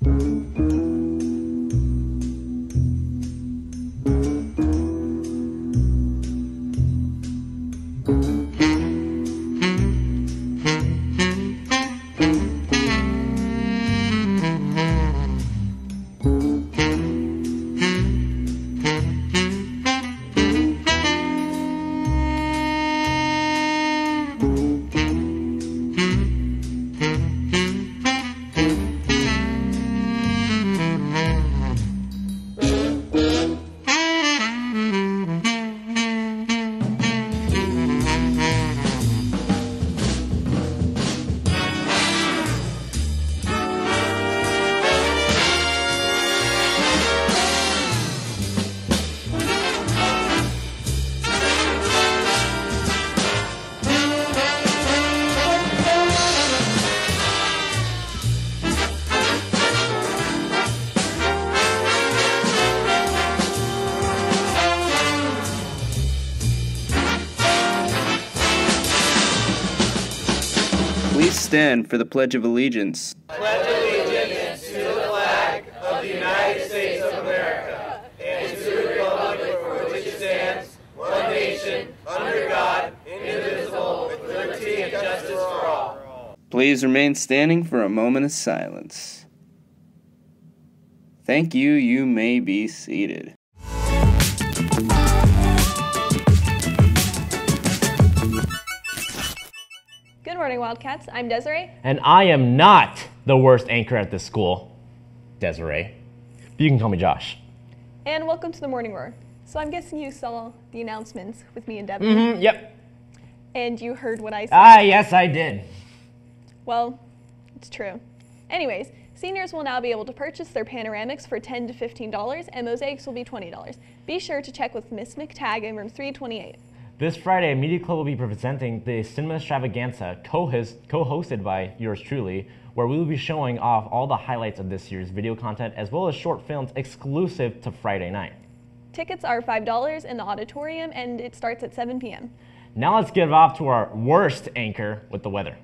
Please stand for the Pledge of Allegiance. Pledge allegiance to the flag of the United States of America and to the republic for which it stands, one nation, under God, indivisible, with liberty and justice for all. Please remain standing for a moment of silence. Thank you. You may be seated. Good morning, Wildcats. I'm Desiree. And I am not the worst anchor at this school, Desiree. You can call me Josh. And welcome to the Morning Roar. So I'm guessing you saw the announcements with me and Devin. Yep. And you heard what I said. Yes, I did. Well, it's true. Anyways, seniors will now be able to purchase their panoramics for $10 to $15, and mosaics will be $20. Be sure to check with Miss McTagg in room 328. This Friday, Media Club will be presenting the Cinema Extravaganza, co-hosted by yours truly, where we will be showing off all the highlights of this year's video content, as well as short films exclusive to Friday night. Tickets are $5 in the auditorium, and it starts at 7 p.m. Now let's get off to our worst anchor with the weather.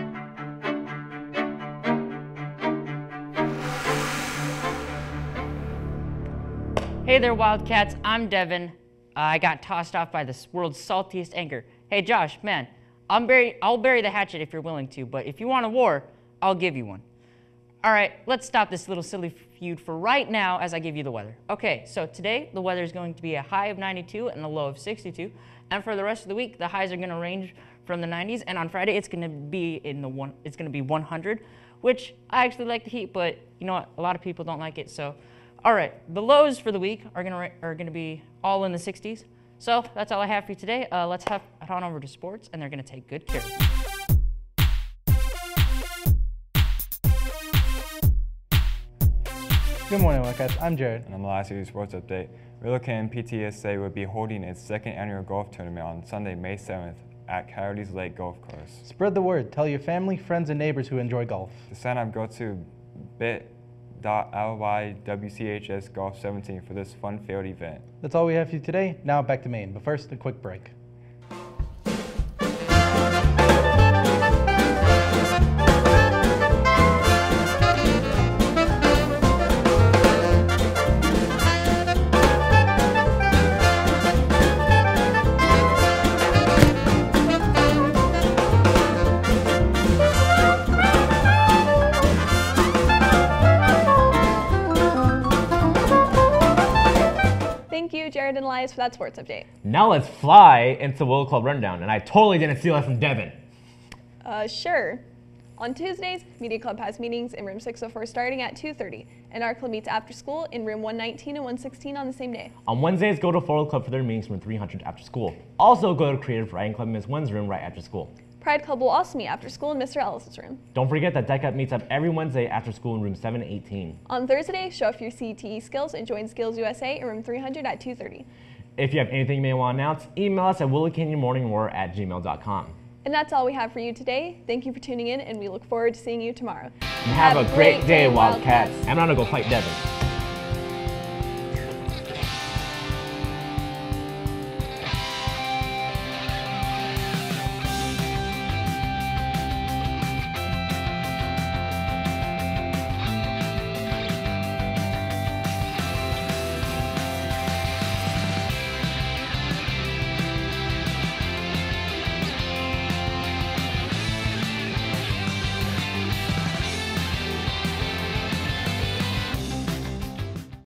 Hey there, Wildcats. I'm Devin. I got tossed off by the world's saltiest anchor. Hey, Josh, man, I'll bury the hatchet if you're willing to, but if you want a war, I'll give you one. All right, let's stop this little silly feud for right now as I give you the weather. Okay, so today the weather is going to be a high of 92 and a low of 62, and for the rest of the week the highs are going to range from the 90s, and on Friday it's going to be it's going to be 100, which I actually like the heat, but you know what? A lot of people don't like it, so. All right, the lows for the week are gonna be all in the 60s. So that's all I have for you today. Let's head on over to sports, and they're gonna take good care of you. Good morning, Wildcats. I'm Jared. And on the last year's sports update, Relocan PTSA will be holding its second annual golf tournament on Sunday, May 7th at Coyotes Lake Golf Course. Spread the word. Tell your family, friends, and neighbors who enjoy golf. To sign up, go to bit.ly/WCHS Golf 17 for this fun-filled event. That's all we have for you today. Now back to Maine, but first, a quick break. Thank you, Jared and Elias, for that sports update. Now let's fly into Willow Club Rundown, and I totally didn't steal that from Devin. Sure. On Tuesdays, Media Club has meetings in room 604 starting at 2:30, and our club meets after school in room 119 and 116 on the same day. On Wednesdays, go to Photo Club for their meetings from 300 after school. Also go to Creative Writing Club in Ms. Wen's room right after school. Pride Club will also meet after school in Mr. Ellis's room. Don't forget that Deck Up meets up every Wednesday after school in room 718. On Thursday, show off your CTE skills and join Skills USA in room 300 at 2:30. If you have anything you may want to announce, email us at willowcanyonmorningroar@gmail.com. And that's all we have for you today. Thank you for tuning in, and we look forward to seeing you tomorrow. And have a great day, Wildcats. I'm gonna go fight Devin.